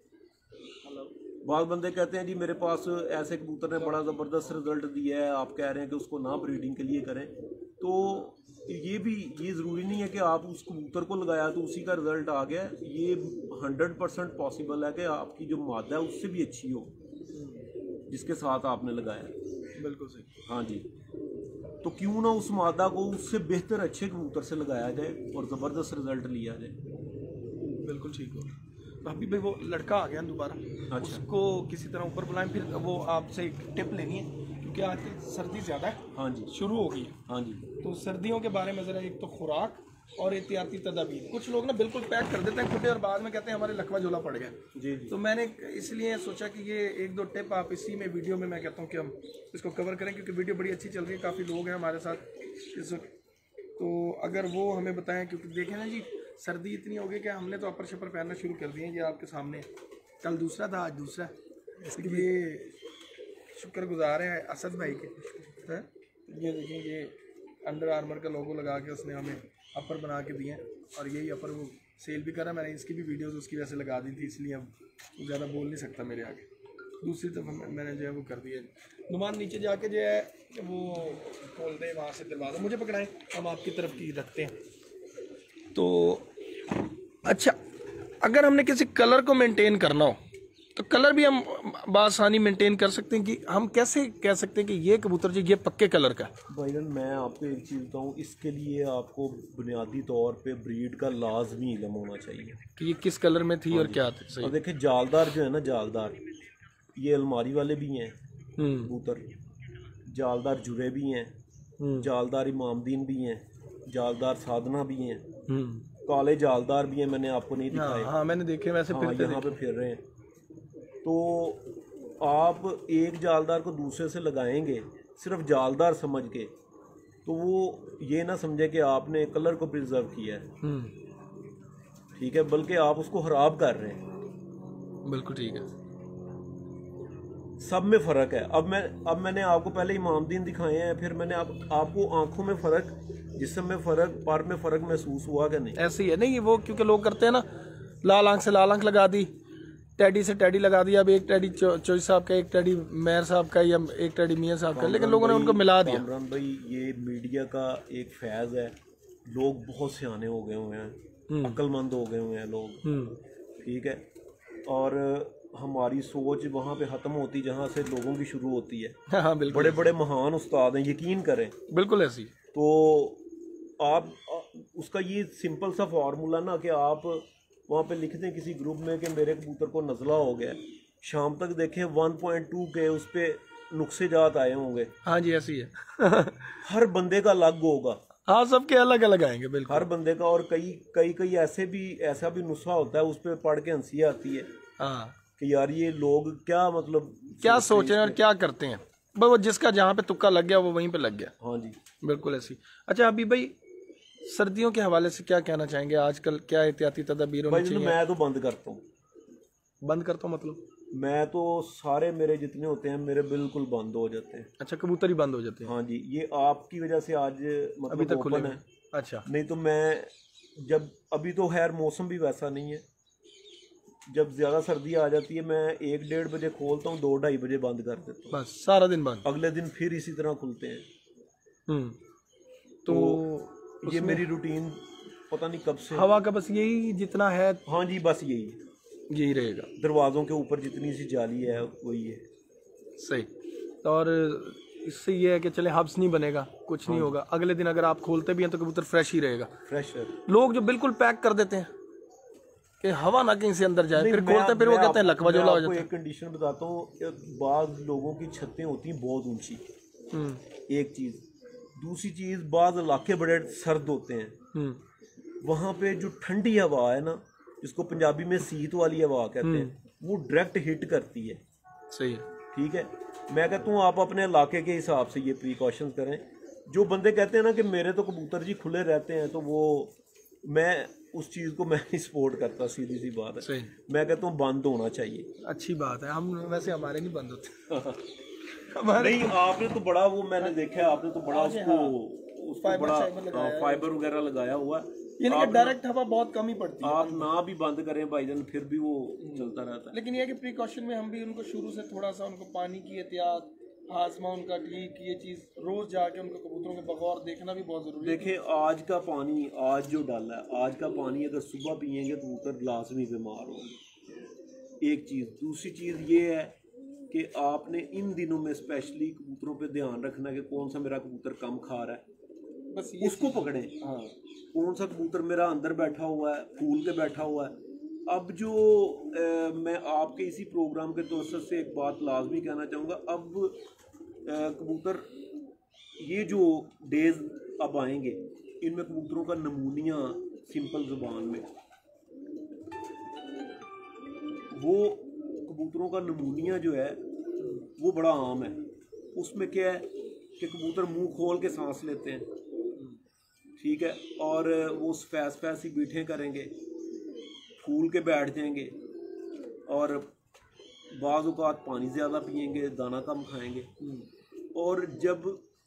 बहुत बंदे कहते हैं जी मेरे पास ऐसे कबूतर ने बड़ा ज़बरदस्त रिजल्ट दिया है, आप कह रहे हैं कि उसको ना ब्रीडिंग के लिए करें। तो ये भी ये ज़रूरी नहीं है कि आप उस कबूतर को लगाया तो उसी का रिजल्ट आ गया। ये हंड्रेड परसेंट पॉसिबल है कि आपकी जो मादा है उससे भी अच्छी हो जिसके साथ आपने लगाया। बिल्कुल सही। हाँ जी, तो क्यों ना उस मादा को उससे बेहतर अच्छे कबूतर से लगाया जाए और ज़बरदस्त रिजल्ट लिया जाए। बिल्कुल ठीक हो। तो अभी भाई वो लड़का आ गया दोबारा, अच्छा, उसको किसी तरह ऊपर बुलाएं। फिर वो आपसे एक टिप लेनी है क्योंकि आजकल सर्दी ज़्यादा है, हाँ जी, शुरू हो गई है। हाँ जी, तो सर्दियों के बारे में ज़रा एक तो खुराक और एहतियाती तदाबीर। कुछ लोग ना बिल्कुल पैक कर देते हैं खुदे और बाद में कहते हैं हमारे लकवा झोला पड़ गया। जी जी, तो मैंने इसलिए सोचा कि ये एक दो टिप आप इसी में वीडियो में मैं कहता हूँ कि हम इसको कवर करें क्योंकि वीडियो बड़ी अच्छी चल रही है, काफ़ी लोग हैं हमारे साथ इस वक्त। तो अगर वो हमें बताएं, क्योंकि देखें ना जी सर्दी इतनी हो गई कि हमने तो अपर शपर पहनना शुरू कर दिए। ये आपके सामने कल दूसरा था, आज दूसरा। ये शुक्रगुजार है असद भाई के, है? ये देखें, ये अंडर आर्मर का लोगो लगा के उसने हमें अपर बना के दिए हैं और यही अपर वो सेल भी करा मैंने, इसकी भी वीडियोस उसकी वजह से लगा दी थी, इसलिए अब ज़्यादा बोल नहीं सकता मेरे आगे। दूसरी तरफ मैं- मैंने जो है वो कर दिया। नुमान नीचे जाके जो है वो खोल दे वहाँ से दरवाज़ा, मुझे पकड़ाएं, हम आपकी तरफ की रखते हैं। तो अच्छा, अगर हमने किसी कलर को मेंटेन करना हो तो कलर भी हम बासानी मेंटेन कर सकते हैं कि हम कैसे कह सकते हैं कि ये कबूतर जो ये पक्के कलर का है? भाईजान मैं आपको एक चीज़ बताऊँ, इसके लिए आपको बुनियादी तौर पे ब्रीड का लाजमी इल्म होना चाहिए कि ये किस कलर में थी और क्या थी। अब सही। देखिए जालदार जो है ना, जालदार ये अलमारी वाले भी हैं हम्म कबूतर, जालदार जुरे भी हैं, हम्म जालदार इमामदीन भी हैं, जालदार साधना भी हैं, हम्म काले जालदार भी हैं, मैंने आपको नहीं हाँ, दिखाए। हाँ मैंने देखे वैसे हाँ फिरते यहाँ पे फिर रहे हैं। तो आप एक जालदार को दूसरे से लगाएंगे सिर्फ जालदार समझ के, तो वो ये ना समझे कि आपने कलर को प्रिजर्व किया है, हम्म ठीक है, बल्कि आप उसको खराब कर रहे हैं। बिल्कुल ठीक है। सब में फ़र्क है। अब मैं अब मैंने आपको पहले इमामदीन दिखाए हैं, फिर मैंने आप, आपको आंखों में फ़र्क, जिस्म में फ़र्क, पर में फ़र्क महसूस हुआ कि नहीं? ऐसे ही है नहीं वो, क्योंकि लोग करते हैं ना, लाल आंख से लाल आंख लगा दी, टैडी से टैडी लगा दिया, अब एक टैडी चो, चोई साहब का, एक टैडी मेयर साहब का, या एक टैडी मियाँ साहब का, लेकिन लोगों ने उनको मिला दिया। कामरान भाई ये मीडिया का एक फैज़ है, लोग बहुत सियाने हो गए हुए हैं, अक्लमंद हो गए हुए हैं लोग, ठीक है, और हमारी सोच वहाँ पे ख़त्म होती जहाँ से लोगों की शुरू होती है। हाँ हाँ बिल्कुल, बड़े बड़े महान उस्ताद हैं, यकीन करें। बिल्कुल ऐसी। तो आप उसका ये सिंपल सा फार्मूला ना कि आप वहाँ पे लिख दें किसी ग्रुप में कि मेरे कबूतर को नज़ला हो गया, शाम तक देखें वन पॉइंट टू के उस पर नुक्से जात आए होंगे। हाँ जी ऐसी है। हर बंदे का अलग होगा, हाँ सबके अलग अलग आएंगे बिल्कुल, हर बंदे का, और कई कई कई ऐसे भी ऐसा भी नुस्खा होता है उस पर पढ़ के हंसी आती है हाँ कि यार ये लोग क्या मतलब क्या सोच रहे हैं और क्या करते हैं, बस वो जिसका जहाँ पे तुक्का लग गया वो वहीं पे लग गया। हाँ जी बिल्कुल ऐसी। अच्छा अभी भाई सर्दियों के हवाले से क्या कहना चाहेंगे, आजकल क्या एहतियाती तदाबीर होनी भाई जी, चाहिए? मैं तो बंद करता हूँ, बंद करता हूँ मतलब? मैं तो सारे मेरे जितने होते हैं मेरे बिल्कुल बंद हो जाते हैं। अच्छा कबूतर ही बंद हो जाते हैं? हाँ जी, ये आपकी वजह से आज मतलब अभी तक खुले ओपन हैं। है, अच्छा नहीं तो मैं जब, अभी तो खैर मौसम भी वैसा नहीं है, जब ज़्यादा सर्दी आ जाती है मैं एक डेढ़ बजे खोलता हूँ, दो ढाई बजे बंद कर देता हूँ, बस सारा दिन बंद? अगले दिन फिर इसी तरह खुलते हैं। हम्म तो, तो ये मेरी रूटीन पता नहीं कब से। हवा का बस यही जितना है हाँ जी बस यही यही रहेगा, दरवाज़ों के ऊपर जितनी सी जाली है वही है। सही। और इससे ये है कि चले हब्स नहीं बनेगा, कुछ नहीं होगा, अगले दिन अगर आप खोलते भी हैं तो कबूतर फ्रेश ही रहेगा। फ्रेश है। लोग जो बिल्कुल पैक कर देते हैं कि हवा ना कहीं से अंदर जाए, फिर मैं- खोलते हैं, फिर वो मैं कहते हैं आपको- लकवा मैं जोला हो आपको जाता एक कंडीशन बताता हूँ, बाज़ लोगों की छतें होती हैं बहुत ऊंची, है। हम्म एक चीज़। दूसरी चीज़, बाज़ इलाके बड़े सर्द होते हैं, हम्म वहाँ पे जो ठंडी हवा है ना, जिसको पंजाबी में सीत वाली हवा कहते हैं, वो डायरेक्ट हिट करती है। सही है। ठीक है, मैं कहता हूँ आप अपने इलाके के हिसाब से ये प्रिकॉशंस करें। जो बंदे कहते हैं ना कि मेरे तो कबूतर जी खुले रहते हैं, तो वो मैं उस चीज़ को मैं नहीं सपोर्ट करता, सीधी सी बात है। सही। मैं कहता हूँ बंद होना चाहिए। अच्छी बात है, हम वैसे हमारे नहीं बंद होते। हमारे नहीं, आपने तो बड़ा वो मैंने देखा है, आपने तो बड़ा उसको उसको फाइबर बड़ा शाइबर लगाया है। फाइबर वगैरह लगाया हुआ है। यानी कि डायरेक्ट हवा बहुत कम ही पड़ती है, आप ना भी बंद करें भाईजान फिर भी वो चलता रहता है। लेकिन ये है कि प्रिकॉशन में हम भी उनको शुरू से थोड़ा सा उनको पानी की एहतियात, हाजमा उनका ठीक, ये चीज़ रोज जाके उनको कबूतरों के बगौर देखना भी बहुत जरूरी है। देखिए आज का पानी, आज जो डाला है, आज का पानी अगर सुबह पियेंगे तो कबूतर लाजमी बीमार होंगे, एक चीज़। दूसरी चीज़ ये है कि आपने इन दिनों में स्पेशली कबूतरों पे ध्यान रखना कि कौन सा मेरा कबूतर कम खा रहा है, बस ये उसको पकड़ें। हाँ कौन सा कबूतर मेरा अंदर बैठा हुआ है, फूल के बैठा हुआ है। अब जो ए, मैं आपके इसी प्रोग्राम के तवज्जुह से एक बात लाजमी कहना चाहूँगा, अब ए, कबूतर ये जो डेज अब आएंगे, इनमें कबूतरों का नमूनिया सिंपल ज़ुबान में, वो कबूतरों का नमूनिया जो है वो बड़ा आम है। उसमें क्या है कि कबूतर मुंह खोल के सांस लेते हैं, ठीक है, और वो सफैद सफैद सी बीठें करेंगे, फूल के बैठ जाएंगे, और बाज़ औक़ात पानी ज़्यादा पिएंगे, दाना कम खाएंगे। और जब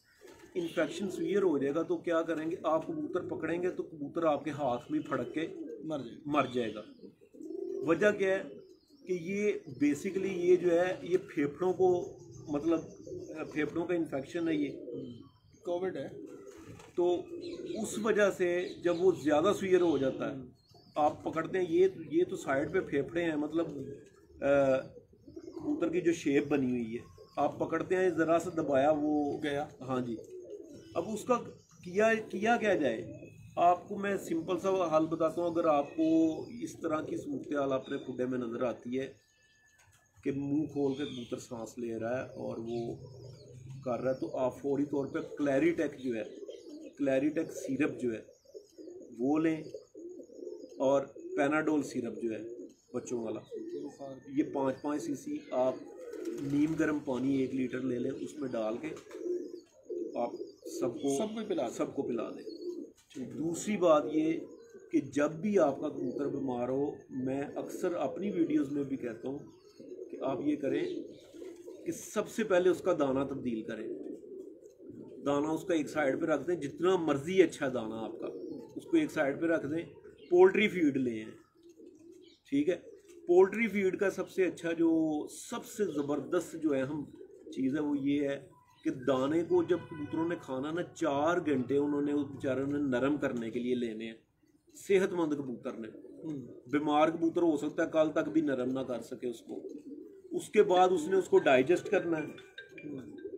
इन्फेक्शन सीवियर हो जाएगा तो क्या करेंगे, आप कबूतर पकड़ेंगे तो कबूतर आपके हाथ में फड़क के मर जाएगा। मर जाएगा। वजह क्या है कि ये बेसिकली ये जो है ये फेफड़ों को मतलब फेफड़ों का इन्फेक्शन है, ये कोविड है। तो उस वजह से जब वो ज़्यादा सुयर हो जाता है, आप पकड़ते हैं ये ये तो साइड पे फेफड़े हैं, मतलब कबूतर की जो शेप बनी हुई है, आप पकड़ते हैं ज़रा सा दबाया वो गया। हाँ जी। अब उसका किया किया क्या जाए, आपको मैं सिंपल सा हाल बताता हूँ। अगर आपको इस तरह की सूरत हाल अपने खुडे में नज़र आती है कि मुंह खोल के कबूतर सांस ले रहा है और वो कर रहा है, तो आप फौरी तौर पे क्लैरिटेक जो है क्लैरिटेक सिरप जो है वो लें, और पैनाडोल सिरप जो है बच्चों वाला, ये पाँच पाँच सीसी आप नीम गर्म पानी एक लीटर ले लें, उसमें डाल के आप सबको सबको पिला सबको पिला दें। दूसरी बात ये कि जब भी आपका कबूतर बीमार हो, मैं अक्सर अपनी वीडियोस में भी कहता हूँ कि आप ये करें कि सबसे पहले उसका दाना तब्दील करें। दाना उसका एक साइड पे रख दें, जितना मर्जी अच्छा दाना आपका, उसको एक साइड पे रख दें। पोल्ट्री फीड लें, ठीक है। पोल्ट्री फीड का सबसे अच्छा जो सबसे ज़बरदस्त जो अहम चीज़ है वो ये है कि दाने को जब कबूतरों ने खाना ना, चार घंटे उन्होंने उस बेचारों ने नरम करने के लिए लेने हैं। सेहतमंद कबूतर ने, बीमार कबूतर हो सकता है कल तक भी नरम ना कर सके उसको, उसके बाद उसने उसको डाइजेस्ट करना है।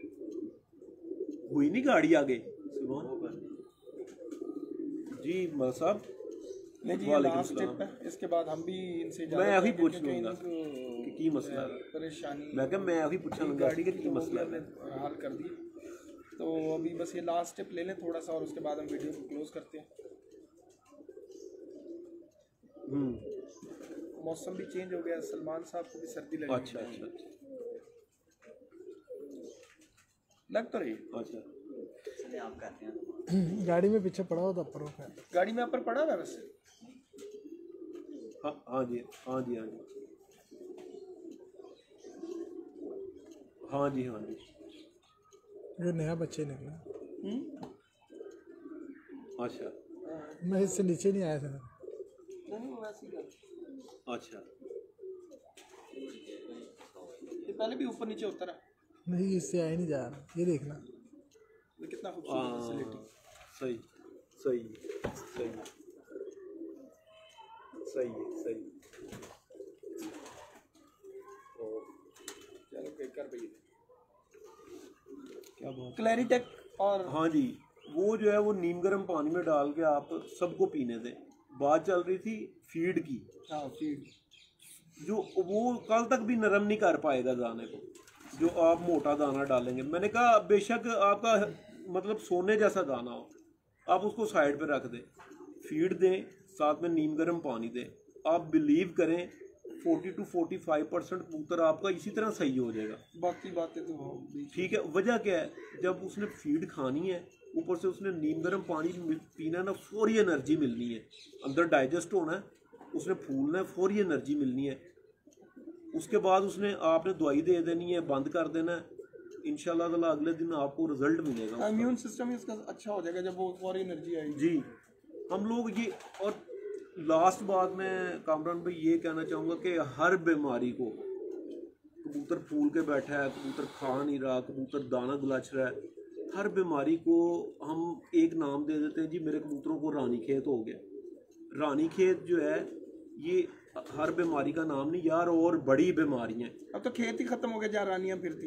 हुई नहीं गाड़ी आगे जी मल साहब। नहीं जी, ये लास्ट टिप है, इसके बाद हम भी इनसे मैं अभी पूछ लूंगा कि की मसला है, परेशानी। मैं क्या मैं अभी पूछा लूंगा गाड़ी कि की की मसला है। हल कर दी, तो अभी बस ये लास्ट टिप ले लें थोड़ा सा, और उसके बाद हम वीडियो को क्लोज करते हैं। हम्म मौसम भी चेंज हो गया, सलमान साहब को भी सर्दी लगी। अच्छा अच्छा अच्छा लग तो रही। अच्छा आप कहते हैं गाड़ी में पीछे पड़ा हो तो अपर हो, गाड़ी में अपर पड़ा हुआ है वैसे। हाँ हाँ जी हाँ जी हाँ जी हाँ जी हाँ जी ये नया बच्चे निकला। अच्छा मैं इससे नीचे नहीं आया था। नहीं वैसे ही है। अच्छा ये पहले भी ऊपर नीचे होता रहा, नहीं इससे आया नहीं जा रहा। ये देखना ये कितना खूबसूरत फैसिलिटी। सही सही सही सही सही और चलो कर भैया क्या बात। क्लैरिटेक और हाँ जी, वो जो है वो नीम गर्म पानी में डाल के आप सबको पीने दें। बात चल रही थी फीड की। हाँ फीड जो वो कल तक भी नरम नहीं कर पाएगा दाने को, जो आप मोटा दाना डालेंगे। मैंने कहा बेशक आपका मतलब सोने जैसा दाना हो, आप उसको साइड पे रख दें, फीड दें, साथ में नीम गर्म पानी दें। आप बिलीव करें forty two forty five percent कबूतर आपका इसी तरह सही हो जाएगा। बाकी बातें तो हो ठीक है। वजह क्या है, जब उसने फीड खानी है, ऊपर से उसने नीम गर्म पानी पीना ना, फौरी एनर्जी मिलनी है, अंदर डाइजेस्ट होना है, उसने फूलना है, फौरी एनर्जी मिलनी है। उसके बाद उसने आपने दवाई दे देनी है, बंद कर देना है। इंशाल्लाह ताला अगले दिन आपको रिजल्ट मिलेगा। इम्यून सिस्टम इसका अच्छा हो जाएगा जब वो फौरी एनर्जी आएगी। जी हम लोग ये, और लास्ट बात मैं कामरान भाई ये कहना चाहूँगा कि हर बीमारी को, कबूतर फूल के बैठा है, कबूतर खा नहीं रहा, कबूतर दाना गुलाच रहा है, हर बीमारी को हम एक नाम दे देते हैं जी मेरे कबूतरों को रानी खेत हो गया। रानी खेत जो है ये हर बीमारी का नाम नहीं यार, और बड़ी बीमारियां। अब तो खेत ही खत्म हो गया जहाँ रानियाँ फिरती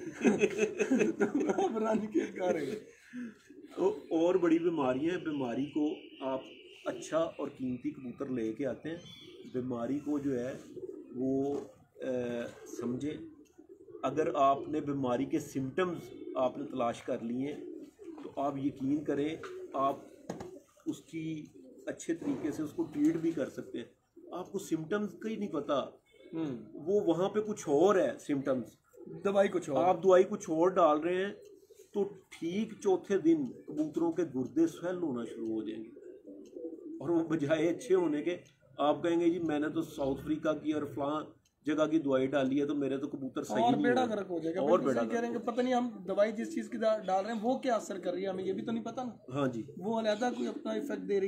अब रानी खेत कहाँ रहे। तो और बड़ी बीमारियां, बीमारी को आप अच्छा और कीमती कबूतर लेके आते हैं, बीमारी को जो है वो समझे। अगर आपने बीमारी के सिम्टम्स आपने तलाश कर लिए तो आप यकीन करें आप उसकी अच्छे तरीके से उसको ट्रीट भी कर सकते हैं। आपको सिम्टम्स का ही नहीं पता, वो वहाँ पे कुछ और है सिम्टम्स, दवाई कुछ और, आप दवाई कुछ और डाल रहे हैं, तो ठीक चौथे दिन कबूतरों के गुर्दे स्वेल होना शुरू हो जाएंगे, और वो बजाय अच्छे होने के आप कहेंगे जी मैंने तो साउथ अफ्रीका की और फलां जगह की दवाई डाली है तो मेरे तो कबूतर सही और नहीं बेड़ा गर्क हो जाएगा। और बेड़ा कह रहे हैं पता नहीं हम दवाई जिस चीज़ की डाल रहे हैं वो क्या असर कर रही है, हमें ये भी तो नहीं पता ना। हाँ जी, वो अलहदा कोई अपना इफेक्ट दे रही है।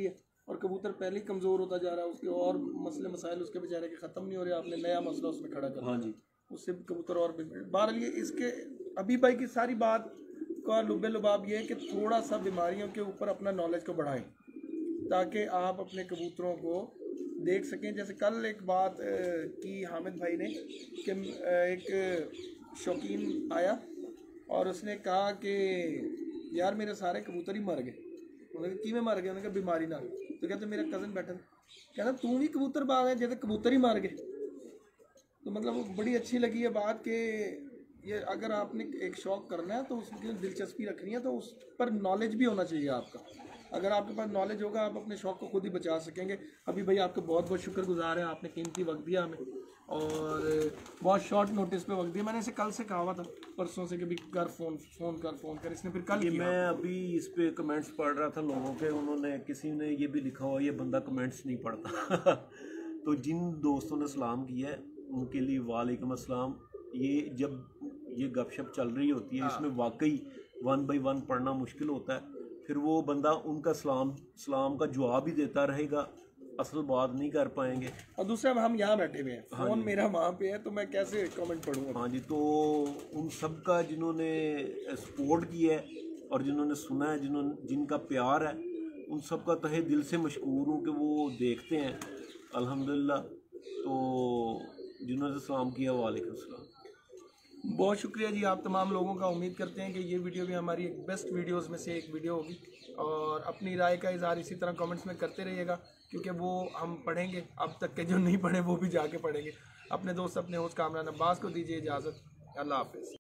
और कबूतर पहले ही कमज़ोर होता जा रहा है, उसके और मसले मसाइल उसके बेचारे के ख़त्म नहीं हो रहे, आपने नया मसला उसमें खड़ा कर हाँ जी, उससे कबूतर और बहरहाल ये इसके अभी भाई की सारी बात का लुबे लुबाब ये है कि थोड़ा सा बीमारियों के ऊपर अपना नॉलेज को बढ़ाएं ताकि आप अपने कबूतरों को देख सकें। जैसे कल एक बात अ, की हामिद भाई ने कि अ, एक शौकीन आया और उसने कहा कि यार मेरे सारे कबूतर ही मर गए। उन्होंने कहा किमें मर गए? उन्होंने कहा बीमारी ना। तो कहते मेरा कज़न बैठा था, कहना तू भी कबूतर बाग है जैसे कबूतर ही मार गए। तो मतलब वो बड़ी अच्छी लगी ये बात कि ये अगर आपने एक शौक़ करना है तो उसकी दिलचस्पी रखनी है तो उस पर नॉलेज भी होना चाहिए आपका। अगर आपके पास नॉलेज होगा आप अपने शौक़ को खुद ही बचा सकेंगे। अभी भाई आपका बहुत बहुत शुक्रगुजार है, आपने कीमती वक्त दिया हमें और बहुत शॉर्ट नोटिस पे वक्त दिया। मैंने इसे कल से कहा हुआ था परसों से कि भी कर फ़ोन फ़ोन कर फ़ोन कर, इसने फिर कल ये किया। मैं अभी इस पे कमेंट्स पढ़ रहा था लोगों के, उन्होंने किसी ने ये भी लिखा हुआ ये बंदा कमेंट्स नहीं पढ़ता तो जिन दोस्तों ने सलाम किया है उनके लिए वालेकुम अस्सलाम। ये जब ये गपशप चल रही होती है इसमें वाकई वन बाई वन पढ़ना मुश्किल होता है, फिर वो बंदा उनका सलाम सलाम का जवाब ही देता रहेगा, असल बात नहीं कर पाएंगे। और दूसरा हम यहाँ बैठे हुए हैं, फ़ोन मेरा वहाँ पे है तो मैं कैसे कमेंट पढ़ूँगा। हाँ जी, तो उन सब का जिन्होंने सपोर्ट किया है और जिन्होंने सुना है, जिन्होंने जिनका प्यार है, उन सब का तहे दिल से मशकूर हूँ कि वो देखते हैं अल्हम्दुलिल्लाह। तो जिन्होंने सलाम किया वालेकुम सलाम। बहुत शुक्रिया जी आप तमाम लोगों का। उम्मीद करते हैं कि ये वीडियो भी हमारी एक बेस्ट वीडियोस में से एक वीडियो होगी और अपनी राय का इजहार इसी तरह कमेंट्स में करते रहिएगा क्योंकि वो हम पढ़ेंगे। अब तक के जो नहीं पढ़े वो भी जाके पढ़ेंगे। अपने दोस्त अपने होस्ट कामरान अब्बास को दीजिए इजाज़त। अल्लाह हाफ़िज़।